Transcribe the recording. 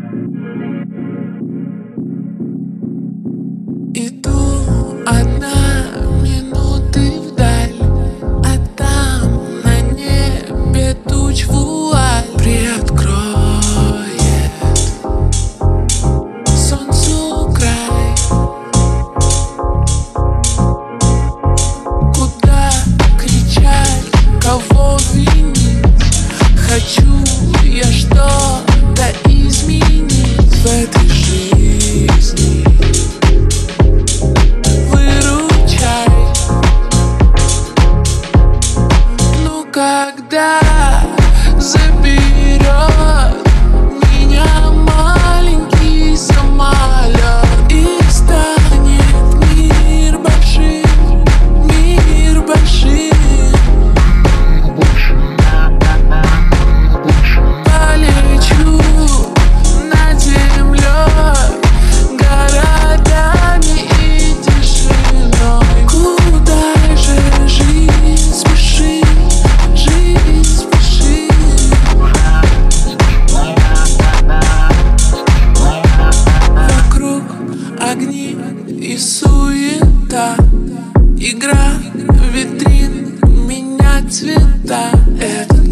Иду одна минуты вдаль, а там на небе туч вуаль приоткроет солнцу край. Куда кричать, кого винить? Хочу я что-то изменить в этой жизни. Когда заберет меня маленький самолет и станет мир большим, мир большим. Полечу над землей, городами и тишиной. Куда же жизнь спешит? Огни и суета, игра витрин, менять цвета. Это